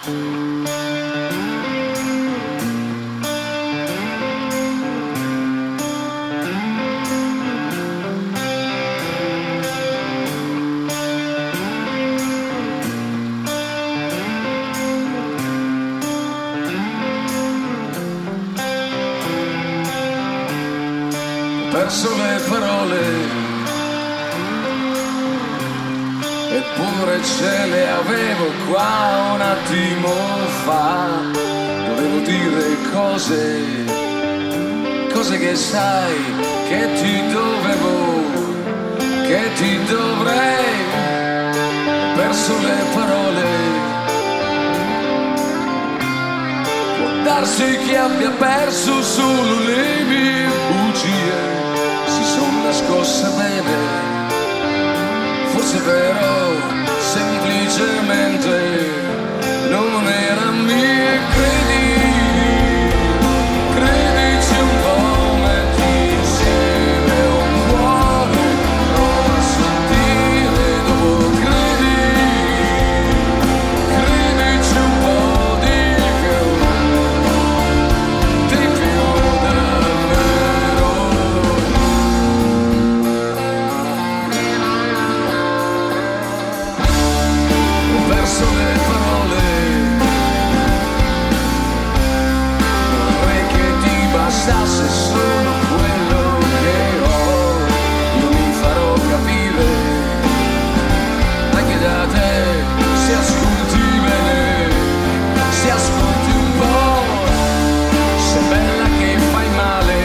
Perso le parole, eppure ce le avevo qua un attimo fa. Dovevo dire cose che sai che ti dovevo, che ti dovrei. Ho perso le parole, può darsi che abbia perso solo le mie bugie. Sono nascosta bene, forse però semplicemente non era mia. Credici un po', metti insieme un cuore, prova a sentire dopo. Credici un po' di più davvero. Le parole, vorrei che ti bastasse solo quello che ho. Io mi farò capire anche da te, se ascolti bene, se ascolti un po'. Sei bella che fai male,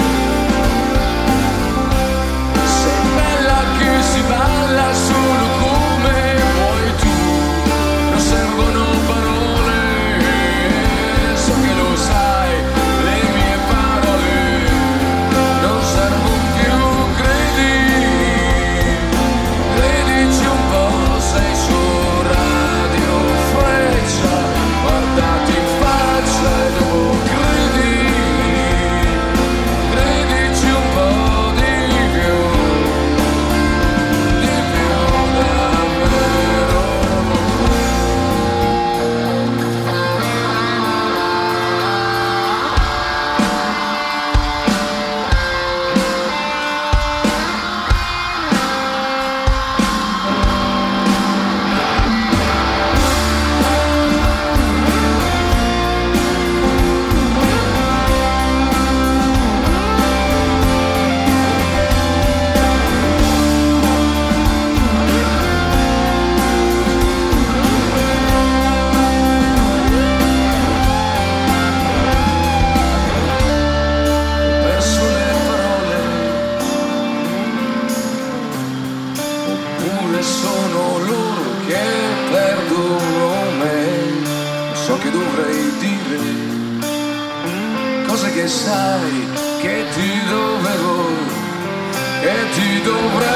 sei bella che si balla solo come vuoi tu. Non servono parole, so che lo sai, le mie parole non servono più. Credici un po', sei su Radio Freccia, guardati in faccia e dopo credici un po' di più davvero. Perso le parole, oppure sono loro che perdono me. So che dovrei dire cose che sai che ti dovevo, che ti dovrei.